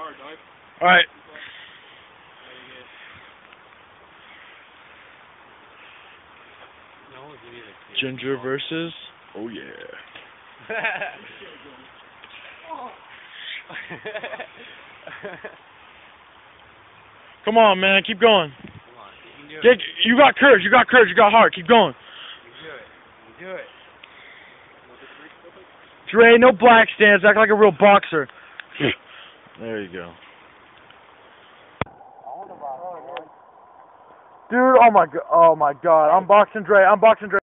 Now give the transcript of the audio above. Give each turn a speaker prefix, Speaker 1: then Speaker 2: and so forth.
Speaker 1: Alright. Ginger versus... Oh, yeah. Come on, man. Keep going. You got courage. You got courage. You got heart. Keep going.
Speaker 2: You do it.
Speaker 1: Dre, no black stance. Act like a real boxer. There you go. Dude, oh my god. I'm boxing Dre.